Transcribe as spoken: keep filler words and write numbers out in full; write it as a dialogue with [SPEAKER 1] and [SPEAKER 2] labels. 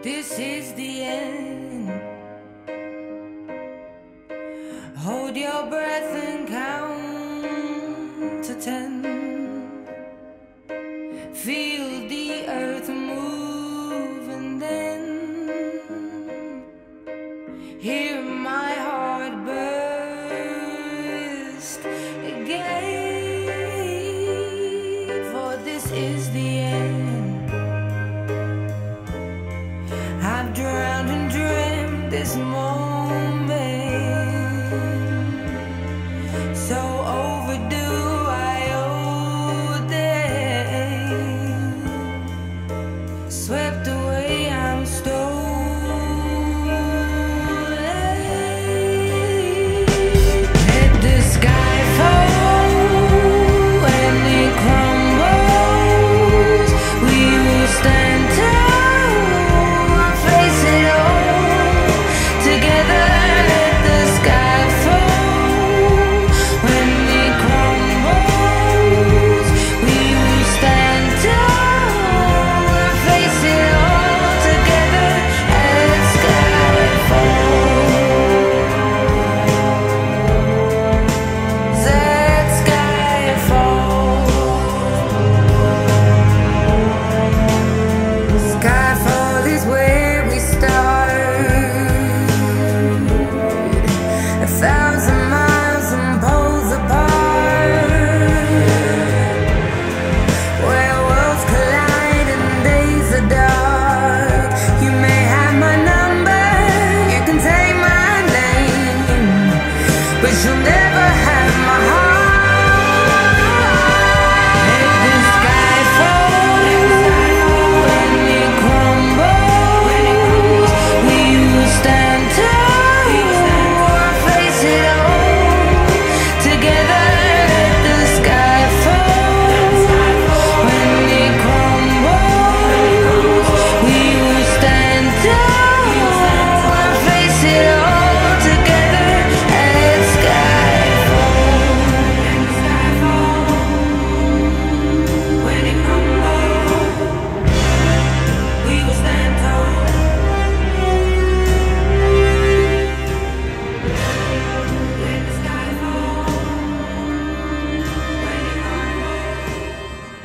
[SPEAKER 1] This is the end. Hold your breath and count to ten. Feel the earth move and then hear my heart burst again. For this is the end. I've drowned and dreamt this morning.